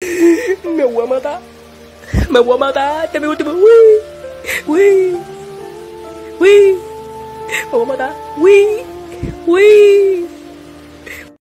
Me voy a matar. Me voy a matar. Este es mi último. Uy. Uy. Uy. Me voy a matar. Uy. Uy.